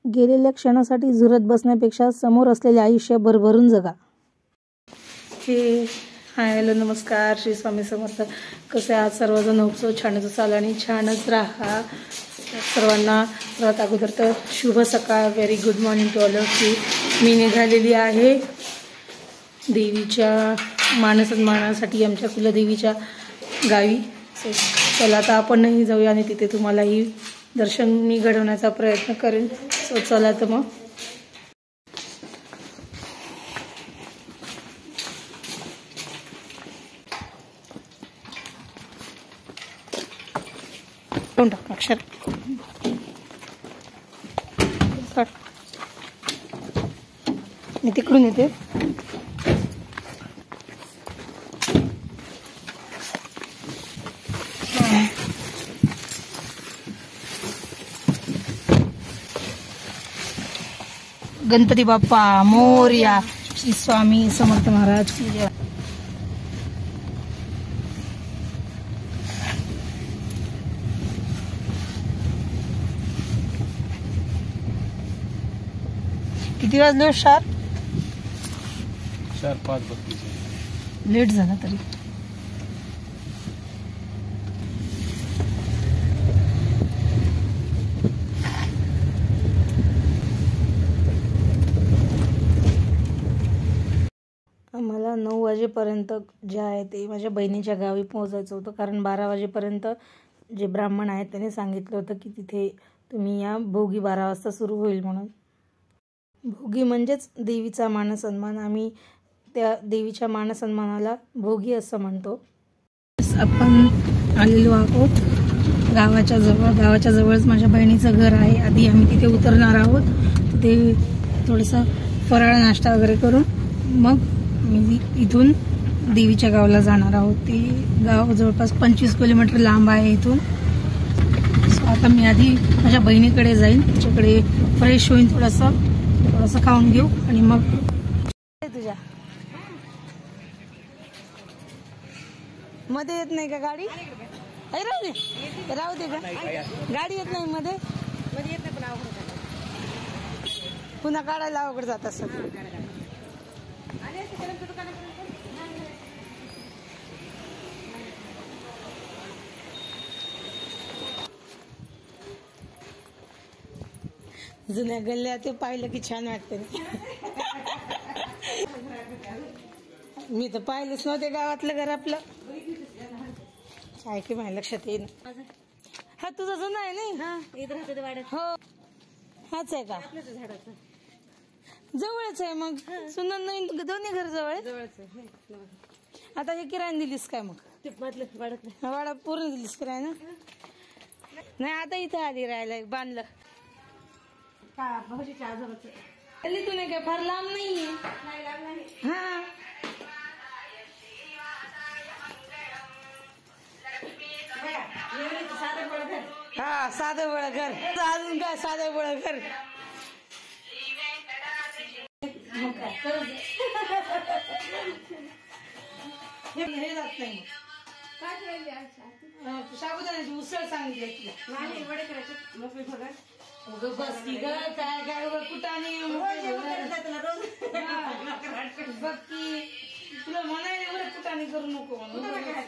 गेलेल्या क्षणासाठी झुरत बसण्यापेक्षा समोर असलेले आयुष्य भरभरून जगा. हे हाय हॅलो नमस्कार, श्री स्वामी समर्थ. कसे आहात सर्वजण? होपसो छानच असाल आणि छानच राहा. सर्वांना सर्वात अगोदर तर शुभ सकाळ, very good morning to all of you. मी निघालेली आहे देवीच्या मानसन्मानासाठी आमच्या कुलदेवीच्या गावी. सो चला आता आपणही जाऊया आणि तिथे तुम्हालाही दर्शन मी घडवण्याचा प्रयत्न करेन. सो चला तर मग. अक्षर मी तिकडून येते. गणपती बाप्पा मोरया. श्री स्वामी समर्थ महाराज की जय. किती वाजले? 4:05. लेट झाला तरी. आम्हाला 9 वाजेपर्यंत जे आहे ते माझ्या बहिणीच्या गावी पोहोचायचं होतं, कारण 12 वाजेपर्यंत जे ब्राह्मण आहेत त्याने सांगितलं होतं की तिथे तुम्ही या. भोगी 12 वाजता सुरू होईल म्हणून. भोगी म्हणजेच देवीचा मानसन्मान. आम्ही त्या देवीच्या मानसन्मानाला भोगी असं म्हणतो. आपण आलेलो आहोत गावाच्या जवळ. गावाच्या जवळच माझ्या बहिणीचं घर आहे. आधी आम्ही तिथे उतरणार आहोत. तिथे थोडासा फराळ नाश्ता वगैरे करून मग मी इथून देवीच्या गावाला जाणार आहोत. ते गाव जवळपास 25 किलोमीटर लांब आहे इथून. सो आता मी आधी माझ्या बहिणीकडे जाईन, तिच्याकडे फ्रेश होईन, थोडंसं खाऊन घेऊ आणि मग तुझ्या मध्ये येत नाही का गाडी? राहू दे का? गाडी येत नाही मध्ये येत नाही, पण पुन्हा काढायला अवघड जात असत. जुन्या गल्ल्या ते पाहिलं की छान वाटतं. मी तर पाहिलंच नव्हते गावातलं घर आपलं. काय की माझ्या लक्षात येईल. हा तुझा जुना आहे नाही? हो हाच आहे का? जवळच आहे मग. सुनंद नाही, दोन्ही घर जवळ. आता हे किरायला दिलीस काय? मग वाडा पूर्ण दिलीस किरायला? नाही आता इथं आली राहायला. बांधलं तू नाही काय? फार लांब नाही. हा हा साधं बळ घर. अजून काय साधं बळ घर. हे जात नाही. साबुदाण्याची उसळ सांगितली तुला. वडे करायचे मोकळी भगर. बस की ग, काय काय कुठाने बघ की तुला म्हणायला एवढं कुठाने करू नको म्हणून.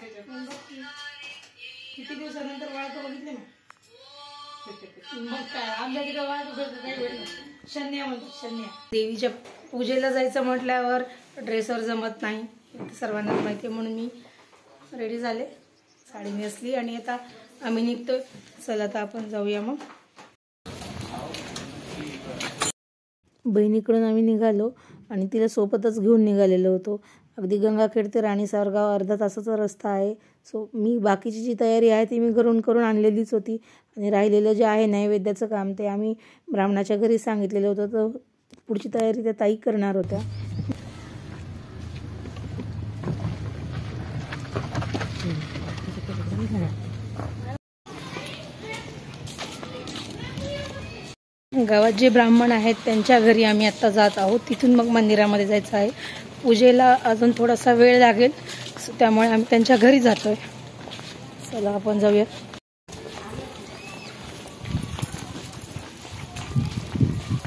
किती दिवसानंतर वाळतो बघितले ना. मग काय आमच्या तिकडे वाळतो काही वेळ शन्या म्हणतात. शन्या. देवीच्या पूजेला जायचं म्हटल्यावर ड्रेसवर जमत नाही, सर्वांनाच माहिती आहे. म्हणून मी रेडी झाले, साडी नेसली आणि आता आम्ही निघतो. चला आता आपण जाऊया मग. बहिणीकडून आम्ही निघालो आणि तिला सोबतच घेऊन निघालेलो होतो. अगदी गंगाखेड ते राणी सावरगाव अर्धा तासाचा रस्ता आहे. सो मी बाकीची जी तयारी आहे ती मी करून आणलेलीच होती. आणि राहिलेलं जे आहे नैवेद्याचं काम ते आम्ही ब्राह्मणाच्या घरी सांगितलेलं होतं, तर पुढची तयारी त्या ताई करणार होत्या. गावात जे ब्राह्मण आहेत त्यांच्या घरी आम्ही आत्ता जात आहोत. तिथून मग मंदिरामध्ये जायचं आहे. पूजेला अजून थोडासा वेळ लागेल, त्यामुळे आम्ही त्यांच्या घरी जातोय. चला आपण जाऊया.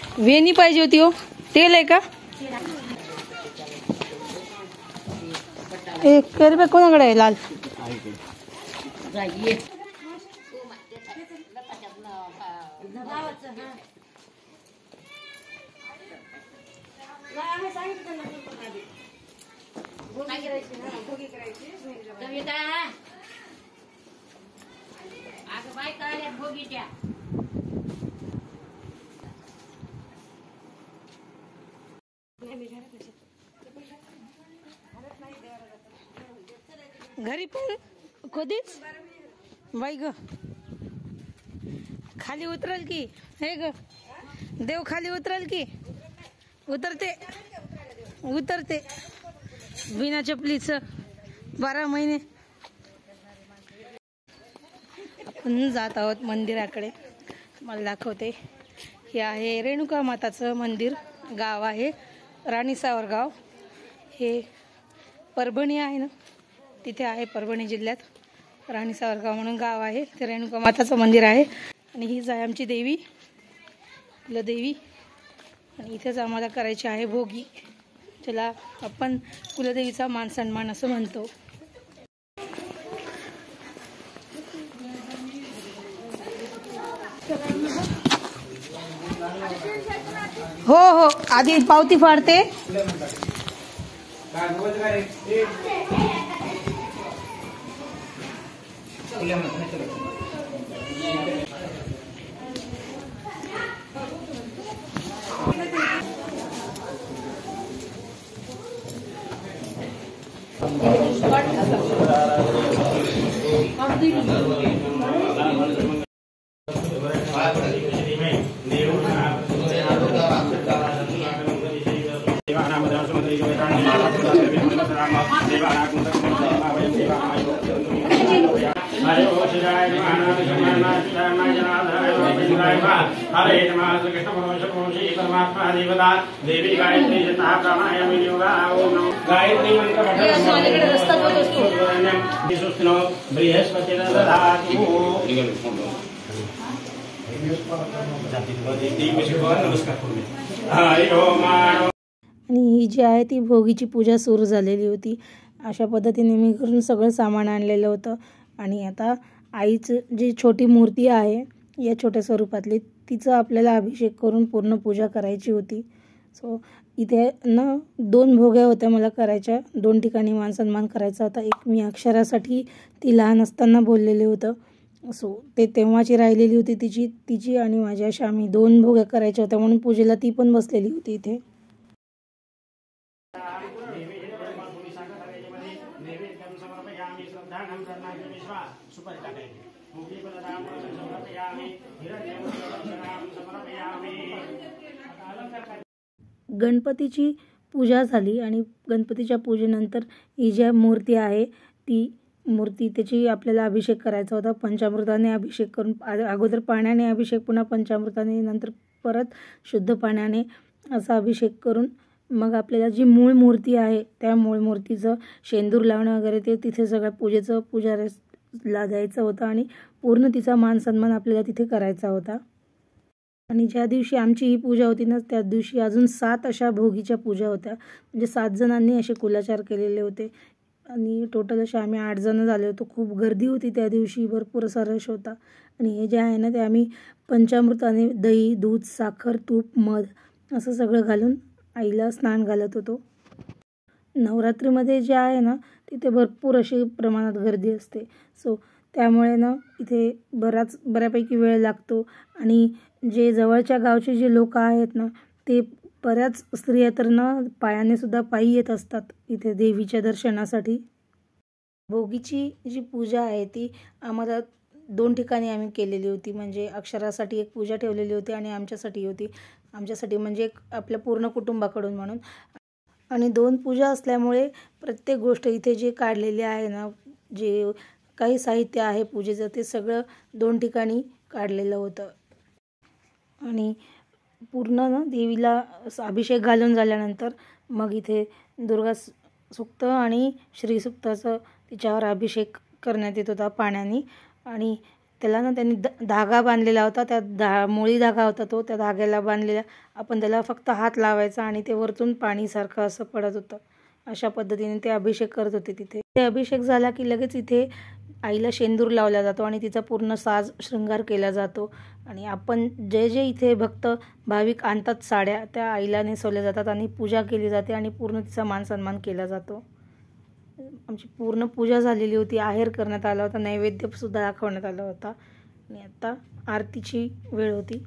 वेणी पाहिजे होती हो. तेल आहे का? एक रुपये कोणाकडे आहे लाल? घरी पण कधीच बाई ग खाली उतरल की हे ग देव खाली उतरल की उतरते उतरते बिना चपलीच 12 महिने. आपण जात आहोत मंदिराकडे. मला दाखवते. हे आहे रेणुका माताचं मंदिर. गाव आहे राणी सावरगाव. हे परभणी आहे ना, तिथे आहे परभणी जिल्ह्यात राणी सावरगाव म्हणून गाव आहे. ते रेणुका माताचं मंदिर आहे. आणि हीच आहे आमची देवी कुलदेवी. आणि इथेच आम्हाला करायची आहे भोगी, ज्याला आपण कुलदेवीचा मान सन्मान असं म्हणतो. हो हो, आधी पावती फाडते. देवी गायत्री जता प्राणायाम योगा ओम नमो गायत्री मंत्र पठन बृहस्पति ददातु. आणि ही जी आहे ती भोगीची पूजा सुरू झालेली होती. अशा पद्धतीने मी घरून सगळं सामान आणलेलं होतं. आणि आता आईचं जी छोटी मूर्ती आहे या छोट्या स्वरूपातली, तिचं आपल्याला अभिषेक करून पूर्ण पूजा करायची होती. सो इथे ना 2 भोग्या होत्या मला करायच्या. 2 ठिकाणी मान सन्मान करायचा होता. एक मी अक्षरासाठी ती लहान असताना बोललेले होतं. सो ते तेव्हाची राहिलेली होती तिची आणि माझ्या अशा आम्ही 2 भोग्या करायच्या होत्या, म्हणून पूजेला ती पण बसलेली होती इथे. गणपतीची पूजा झाली आणि गणपतीच्या पूजेनंतर ही जी मूर्ती आहे ती मूर्ती त्याची आपल्याला अभिषेक करायचा होता. पंचामृताने अभिषेक करून, अगोदर पाण्याने अभिषेक, पुन्हा पंचामृताने, नंतर परत शुद्ध पाण्याने असा अभिषेक करून मग आपल्याला जी मूळ मूर्ती आहे त्या मूळ मूर्तीचं शेंदूर लावणं वगैरे ते तिथे सगळ्या पूजेचं पुजाऱ्याला द्यायचं होतं आणि पूर्ण तिचा मान सन्मान आपल्याला तिथे करायचा होता. आणि ज्या दिवशी आमची ही पूजा होती ना, त्या दिवशी अजून 7 अशा भोगीच्या पूजा होत्या. म्हणजे 7 जणांनी असे कुलाचार केलेले होते. आणि टोटल असे आम्ही 8 जण झाले होतो. खूप गर्दी होती त्या दिवशी, भरपूर असा रश होता. आणि हे जे आहे ना ते आम्ही पंचामृताने दही, दूध, साखर, तूप, मध असं सगळं घालून आईला स्नान घालत होतो. नवरात्रीमध्ये जे आहे ना तिथे भरपूर अशी प्रमाणात गर्दी असते. सो त्यामुळे ना इथे बऱ्यापैकी वेळ लागतो. आणि जे जवळच्या गावचे जे लोक आहेत ना ते बऱ्याच स्त्रिया तर ना पायाने सुद्धा पायी येत असतात इथे देवीच्या दर्शनासाठी. भोगीची जी पूजा आहे ती आम्हाला 2 ठिकाणी आम्ही केलेली होती. म्हणजे अक्षरासाठी एक पूजा ठेवलेली होती आणि आमच्यासाठी होती. आमच्यासाठी म्हणजे आपल्या पूर्ण कुटुंबाकडून म्हणून. आणि 2 पूजा असल्यामुळे प्रत्येक गोष्ट इथे जे काढलेली आहे ना, जे काही साहित्य आहे पूजेचं ते सगळं 2 ठिकाणी काढलेलं होतं. आणि पूर्ण ना देवीला अभिषेक घालून झाल्यानंतर मग इथे दुर्गा सूक्त आणि श्री सूक्ताचं तिच्यावर अभिषेक करण्यात येत होता पाण्याने. आणि त्याला ना त्यांनी धागा बांधलेला होता, त्या मोळी धागा होता तो, त्या धाग्याला बांधलेला. आपण त्याला फक्त हात लावायचा आणि ते वरतून पाणीसारखं असं पडत होतं. अशा पद्धतीने ते अभिषेक करत होते तिथे. ते अभिषेक झाला की लगेच इथे आईला शेंदूर लावला जातो आणि तिचा पूर्ण साज शृंगार केला जातो. आणि आपण जे जे इथे भक्त भाविक आणतात साड्या, त्या आईला नेसवल्या जातात आणि पूजा केली जाते आणि पूर्ण तिचा मान सन्मान केला जातो. आमची पूर्ण पूजा झालेली होती, आहेर करण्यात आला होता, नैवेद्यसुद्धा दाखवण्यात आला होता आणि आता आरतीची वेळ होती.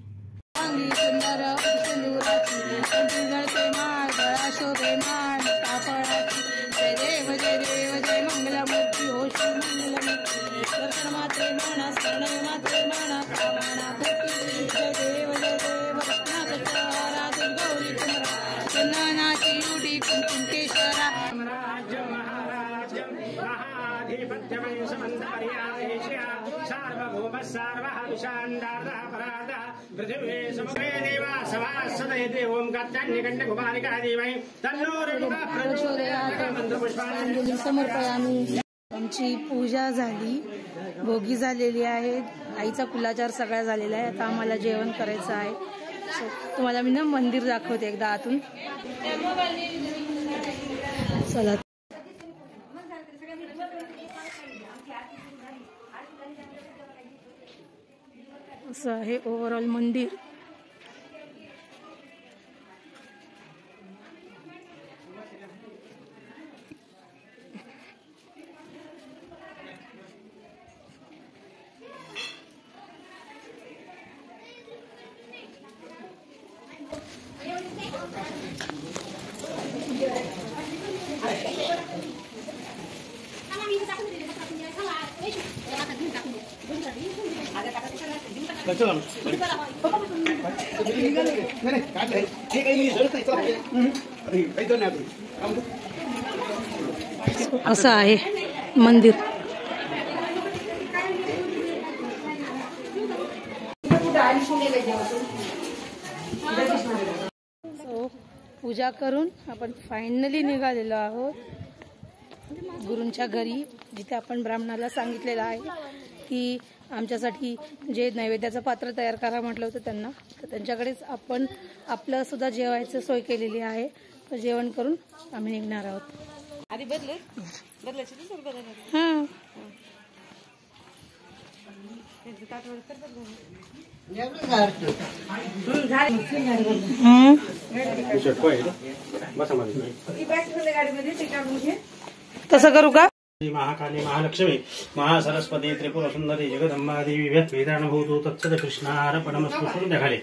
समर्पयामी. आमची पूजा झाली, भोगी झालेली आहे, आईचा कुलाचार सगळा झालेला आहे. आता आम्हाला जेवण करायचं आहे. तुम्हाला मी ना मंदिर दाखवते एकदा आतून. चला. असं आहे ओव्हरऑल मंदिर. असं आहे मंदिर. पूजा करून आपण फायनली निघालेलो आहोत गुरूंच्या घरी, जिथे आपण ब्राह्मणाला सांगितलेलं आहे की आमच्यासाठी जे नैवेद्याचं पात्र तयार करा म्हटलं होतं त्यांना, तर त्यांच्याकडेच आपण आपलं सुद्धा जेवायचं सोय केलेली आहे. तर जेवण करून आम्ही निघणार आहोत. आधी तसं करू का? महाकाली महालक्ष्मी महासरस्वती त्रिपुर सुंदरी जगदंबा देवी वेदानुभूतो तत्सद कृष्णार्पणमस्तु. सुरू खाली.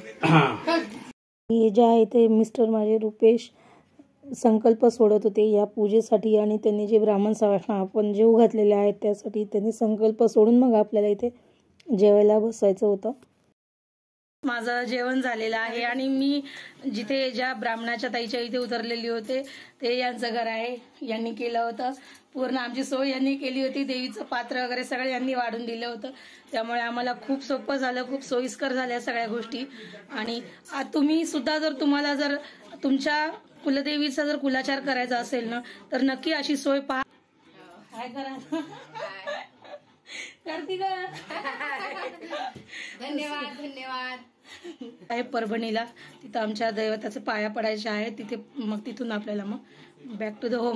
हे जे आहे ते मिस्टर माझे रुपेश संकल्प सोडत होते या पूजेसाठी, आणि त्यांनी जे ब्राह्मण सवाष्ण आपण जेव घातलेले आहेत त्यासाठी त्यांनी संकल्प सोडून मग आपल्याला इथे जेवायला बसायचं होतं. माझं जेवण झालेलं आहे आणि मी जिथे ज्या ब्राह्मणाच्या ताईच्या इथे उतरलेली होते ते यांचं घर आहे. यांनी केलं होतं, पूर्ण आमची सोय यांनी केली होती. देवीचं पात्र वगैरे सगळं यांनी वाढून दिलं होतं, त्यामुळे आम्हाला खूप सोपं झालं, खूप सोयीस्कर झाल्या सगळ्या गोष्टी. आणि तुम्ही सुद्धा जर तुम्हाला जर तुमच्या कुलदेवीचा जर कुलाचार करायचा असेल ना, तर नक्की अशी सोय पहा. काय करा करती का? धन्यवाद धन्यवाद. आहे परभणीला, तिथं आमच्या दैवताचे पाया पडायचे आहे तिथे. मग तिथून आपल्याला मग back to the home.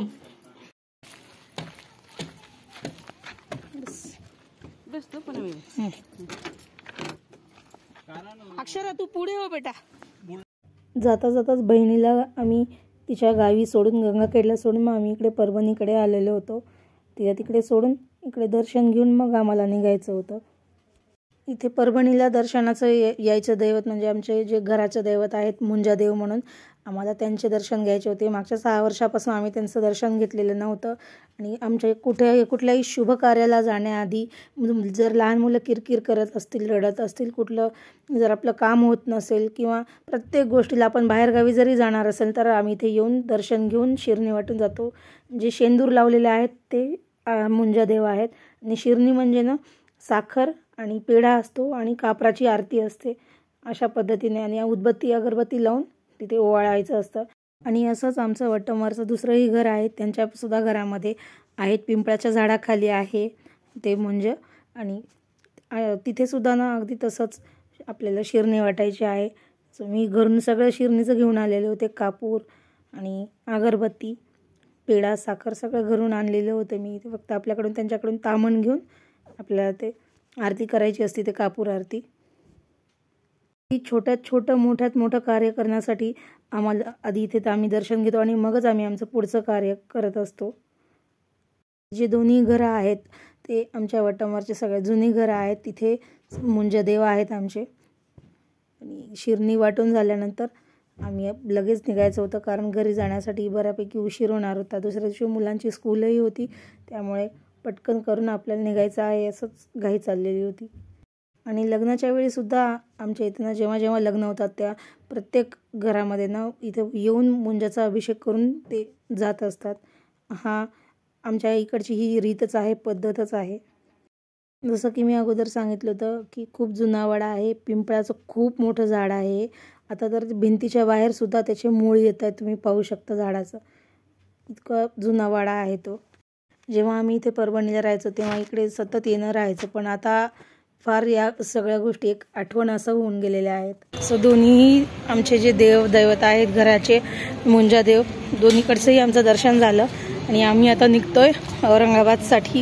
Akshara तू पुढे हो बेटा. जाता जाताच बहिणीला आम्ही तिच्या गावी सोडून, गंगाखेडला सोडून मग आम्ही इकडे परभणीकडे आलेलो होतो. तिला तिकडे सोडून इकडे दर्शन घेऊन मग आम्हाला निघायचं होतं. इथे परभणीला दर्शनाचं यायचं दैवत म्हणजे आमचे जे घराचे दैवत आहेत मुंजादेव म्हणून, आम्हाला त्यांचे दर्शन घ्यायचे होते. मागच्या 6 वर्षापासून आम्ही त्यांचं दर्शन घेतलेलं नव्हतं. आणि आमच्या कुठल्याही शुभ कार्याला जाण्याआधी जर लहान मुलं किरकिर करत असतील, रडत असतील, कुठलं जर आपलं काम होत नसेल किंवा प्रत्येक गोष्टीला आपण बाहेरगावी जरी जाणार असेल तर आम्ही इथे येऊन दर्शन घेऊन शिरणी वाटून जातो. जे शेंदूर लावलेले आहेत ते मुंजादेव आहेत. आणि शिरणी म्हणजे ना साखर आणि पेढा असतो आणि कापराची आरती असते अशा पद्धतीने, आणि उदबत्ती अगरबत्ती लावून तिथे ओवाळायचं असतं. आणि असंच आमचं वट्टमारचं दुसरंही घर आहे, त्यांच्यासुद्धा घरामध्ये आहेत, पिंपळाच्या झाडाखाली आहे ते मुंज. आणि तिथे सुद्धा ना अगदी तसंच आपल्याला शिरणी वाटायची आहे. सो मी घरून सगळं शिरणीचं घेऊन आलेले होते. कापूर आणि अगरबत्ती, पेढा, साखर सगळं घरून आणलेलं होतं मी. फक्त आपल्याकडून त्यांच्याकडून तामण घेऊन आपल्याला ते आरती करायची असते, ते कापूर आरती. छोट्यात छोटं मोठ्यात मोठं कार्य करण्यासाठी आम्हाला आधी इथे आम्ही दर्शन घेतो आणि मगच आम्ही आमचं पुढचं कार्य करत असतो. जे दोन्ही घरं आहेत ते आमच्या वटंबरचे सगळे जुनी घरं आहेत. तिथे मुंजदेव आहेत आमचे. आणि शिरणी वाटून झाल्यानंतर आम्ही लगेच निघायचं होतं, कारण घरी जाण्यासाठी बऱ्यापैकी उशीर होणार होता. दुसऱ्या दिवशी मुलांची स्कूलही होती, त्यामुळे पटकन करून आपल्याला निघायचं आहे असंच घाई चाललेली होती. आणि लग्नाच्या वेळीसुद्धा आमच्या इथं जेव्हा जेव्हा लग्न होतात त्या प्रत्येक घरामध्ये ना इथं येऊन मुंजाचा अभिषेक करून ते जात असतात. हा आमच्या इकडची ही रीतच आहे, पद्धतच आहे. जसं की मी अगोदर सांगितलं होतं की खूप जुना वाडा आहे. पिंपळाचं खूप मोठं झाड आहे. आता तर भिंतीच्या बाहेरसुद्धा त्याचे मूळ येत आहेत, तुम्ही पाहू शकता झाडाचं. इतका जुना वाडा आहे तो. जेव्हा आम्ही इथे परभणीला राहायचो तेव्हा इकडे सतत येणं राहायचं, पण आता फार या सगळ्या गोष्टी एक आठवण असं होऊन गेलेल्या आहेत. सो दोन्हीही आमचे जे दैवत आहेत घराचे, मुंजादेव, दोन्हीकडचंही आमचं दर्शन झालं आणि आम्ही आता निघतोय औरंगाबादसाठी.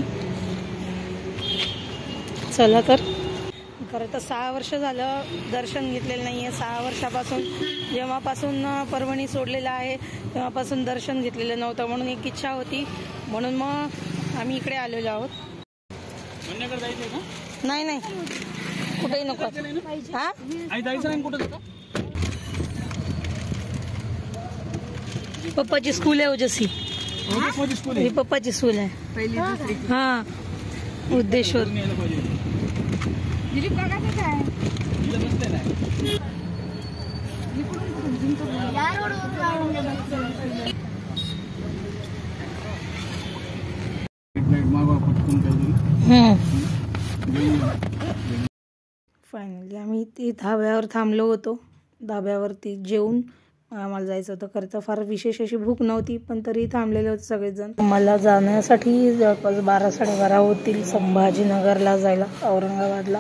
चला तर. खरं तर 6 वर्ष झालं दर्शन घेतलेलं नाही आहे. 6 वर्षापासून जेव्हापासून परभणी सोडलेलं आहे तेव्हापासून दर्शन घेतलेलं नव्हतं, म्हणून एक इच्छा होती, म्हणून मग आम्ही इकडे आलेलो आहोत. नाही नाही, कुठेही नको. हा पप्पाची स्कूल आहे ओजस्वी. पप्पाची स्कूल आहे. हा उद्देश्वर. फायनली आम्ही ती धाब्यावर थांबलो होतो. धाब्यावरती जेवून आम्हाला जायचं होतं. खरं तर फार विशेष अशी भूक नव्हती, पण तरी थांबलेले होते सगळेजण. मला जाण्यासाठी जवळपास 12-12:30 होतील संभाजीनगरला जायला, औरंगाबादला.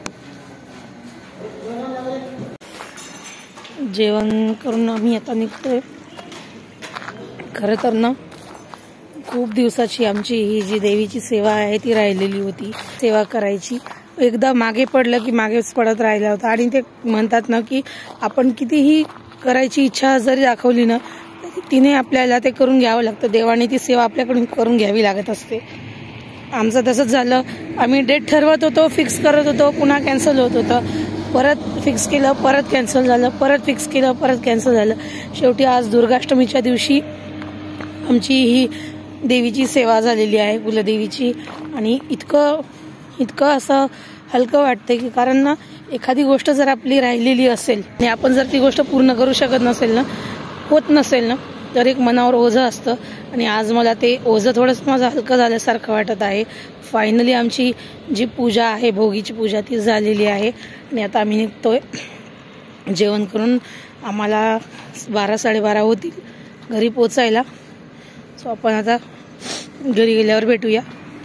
जेवण करून आम्ही आता निघतोय. खरं तर ना खूप दिवसाची आमची ही जी देवीची सेवा आहे ती राहिलेली होती, सेवा करायची. एकदा मागे पडलं की मागेच पडत राहिला होता. आणि ते म्हणतात ना की आपण कितीही करायची इच्छा जरी दाखवली ना तिने आपल्याला ते करून घ्यावं लागतं. देवाने ती सेवा आपल्याकडून करून घ्यावी लागत असते. आमचं तसंच झालं. आम्ही डेट ठरवत होतो, फिक्स करत होतो, पुन्हा कॅन्सल होत होतं. परत फिक्स केलं, परत कॅन्सल झालं, परत फिक्स केलं, परत कॅन्सल झालं. शेवटी आज दुर्गाष्टमीच्या दिवशी आमची ही देवीची सेवा झालेली आहे, कुलदेवीची. आणि इतकं असं हलकं वाटतं की, कारण ना एखादी गोष्ट जर आपली राहिलेली असेल आणि आपण जर ती गोष्ट पूर्ण करू शकत नसेल ना, होत नसेल ना, तर एक मनावर ओझं असतं. आणि आज मला ते ओझं थोडंसं माझं हलकं झाल्यासारखं वाटत आहे. फायनली आमची जी पूजा आहे, भोगीची पूजा, ती झालेली आहे. आणि आता आम्ही निघतोय. जेवण करून आम्हाला 12-12:30 होतील घरी पोचायला. सो आपण आता घरी गेल्यावर भेटूया.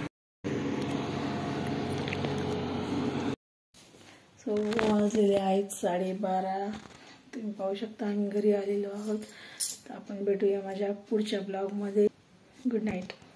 सो वाजलेले आहेत 12:30. तुम्ही पाहू शकता आम्ही घरी आलेलो आहोत. तर आपण भेटूया माझ्या पुढच्या ब्लॉगमध्ये. Good night.